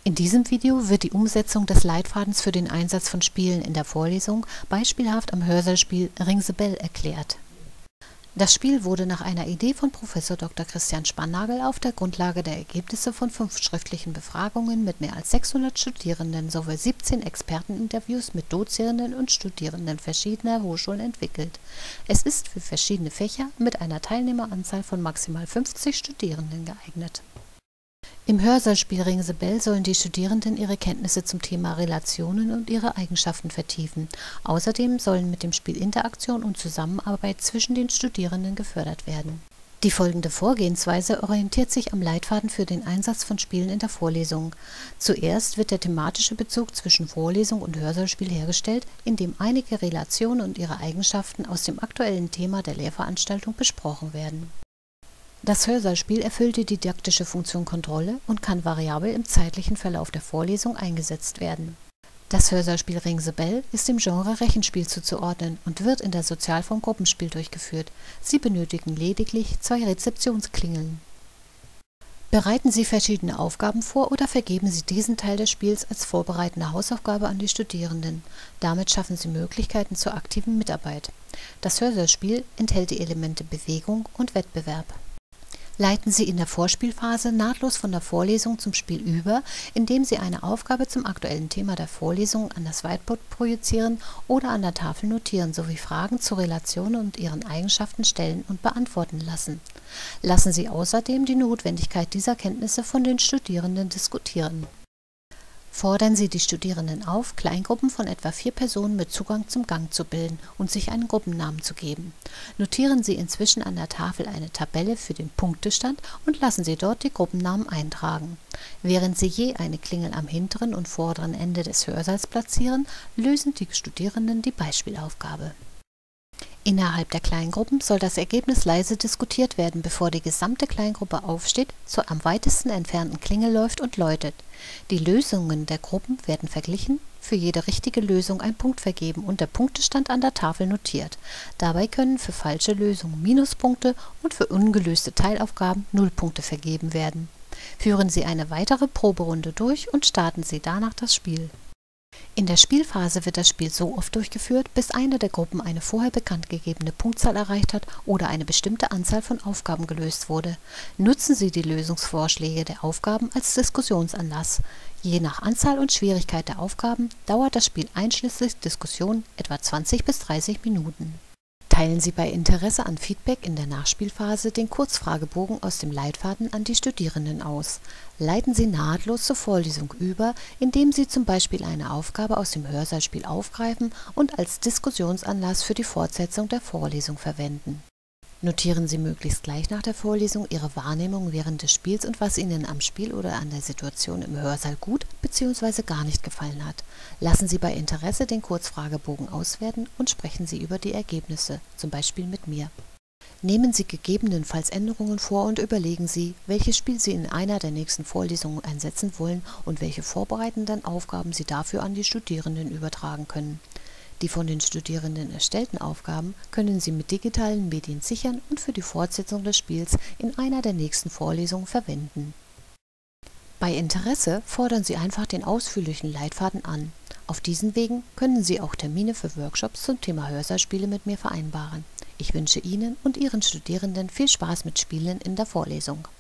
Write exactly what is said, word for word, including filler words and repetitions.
In diesem Video wird die Umsetzung des Leitfadens für den Einsatz von Spielen in der Vorlesung beispielhaft am Hörsaal-Spiel Ring the Bell erklärt. Das Spiel wurde nach einer Idee von Professor Doktor Christian Spannagel auf der Grundlage der Ergebnisse von fünf schriftlichen Befragungen mit mehr als sechshundert Studierenden sowie siebzehn Experteninterviews mit Dozierenden und Studierenden verschiedener Hochschulen entwickelt. Es ist für verschiedene Fächer mit einer Teilnehmeranzahl von maximal fünfzig Studierenden geeignet. Im Hörsaalspiel Ring the Bell sollen die Studierenden ihre Kenntnisse zum Thema Relationen und ihre Eigenschaften vertiefen. Außerdem sollen mit dem Spiel Interaktion und Zusammenarbeit zwischen den Studierenden gefördert werden. Die folgende Vorgehensweise orientiert sich am Leitfaden für den Einsatz von Spielen in der Vorlesung. Zuerst wird der thematische Bezug zwischen Vorlesung und Hörsaalspiel hergestellt, indem einige Relationen und ihre Eigenschaften aus dem aktuellen Thema der Lehrveranstaltung besprochen werden. Das Hörsaalspiel erfüllt die didaktische Funktion Kontrolle und kann variabel im zeitlichen Verlauf der Vorlesung eingesetzt werden. Das Hörsaalspiel Ring the Bell ist dem Genre Rechenspiel zuzuordnen und wird in der Sozialform Gruppenspiel durchgeführt. Sie benötigen lediglich zwei Rezeptionsklingeln. Bereiten Sie verschiedene Aufgaben vor oder vergeben Sie diesen Teil des Spiels als vorbereitende Hausaufgabe an die Studierenden. Damit schaffen Sie Möglichkeiten zur aktiven Mitarbeit. Das Hörsaalspiel enthält die Elemente Bewegung und Wettbewerb. Leiten Sie in der Vorspielphase nahtlos von der Vorlesung zum Spiel über, indem Sie eine Aufgabe zum aktuellen Thema der Vorlesung an das Whiteboard projizieren oder an der Tafel notieren sowie Fragen zu Relationen und ihren Eigenschaften stellen und beantworten lassen. Lassen Sie außerdem die Notwendigkeit dieser Kenntnisse von den Studierenden diskutieren. Fordern Sie die Studierenden auf, Kleingruppen von etwa vier Personen mit Zugang zum Gang zu bilden und sich einen Gruppennamen zu geben. Notieren Sie inzwischen an der Tafel eine Tabelle für den Punktestand und lassen Sie dort die Gruppennamen eintragen. Während Sie je eine Klingel am hinteren und vorderen Ende des Hörsaals platzieren, lösen die Studierenden die Beispielaufgabe. Innerhalb der Kleingruppen soll das Ergebnis leise diskutiert werden, bevor die gesamte Kleingruppe aufsteht, zur am weitesten entfernten Klingel läuft und läutet. Die Lösungen der Gruppen werden verglichen, für jede richtige Lösung ein Punkt vergeben und der Punktestand an der Tafel notiert. Dabei können für falsche Lösungen Minuspunkte und für ungelöste Teilaufgaben Nullpunkte vergeben werden. Führen Sie eine weitere Proberunde durch und starten Sie danach das Spiel. In der Spielphase wird das Spiel so oft durchgeführt, bis eine der Gruppen eine vorher bekannt gegebene Punktzahl erreicht hat oder eine bestimmte Anzahl von Aufgaben gelöst wurde. Nutzen Sie die Lösungsvorschläge der Aufgaben als Diskussionsanlass. Je nach Anzahl und Schwierigkeit der Aufgaben dauert das Spiel einschließlich Diskussion etwa zwanzig bis dreißig Minuten. Teilen Sie bei Interesse an Feedback in der Nachspielphase den Kurzfragebogen aus dem Leitfaden an die Studierenden aus. Leiten Sie nahtlos zur Vorlesung über, indem Sie zum Beispiel eine Aufgabe aus dem Hörsaalspiel aufgreifen und als Diskussionsanlass für die Fortsetzung der Vorlesung verwenden. Notieren Sie möglichst gleich nach der Vorlesung Ihre Wahrnehmung während des Spiels und was Ihnen am Spiel oder an der Situation im Hörsaal gut bzw. gar nicht gefallen hat. Lassen Sie bei Interesse den Kurzfragebogen auswerten und sprechen Sie über die Ergebnisse, zum Beispiel mit mir. Nehmen Sie gegebenenfalls Änderungen vor und überlegen Sie, welches Spiel Sie in einer der nächsten Vorlesungen einsetzen wollen und welche vorbereitenden Aufgaben Sie dafür an die Studierenden übertragen können. Die von den Studierenden erstellten Aufgaben können Sie mit digitalen Medien sichern und für die Fortsetzung des Spiels in einer der nächsten Vorlesungen verwenden. Bei Interesse fordern Sie einfach den ausführlichen Leitfaden an. Auf diesen Wegen können Sie auch Termine für Workshops zum Thema Hörsaalspiele mit mir vereinbaren. Ich wünsche Ihnen und Ihren Studierenden viel Spaß mit Spielen in der Vorlesung.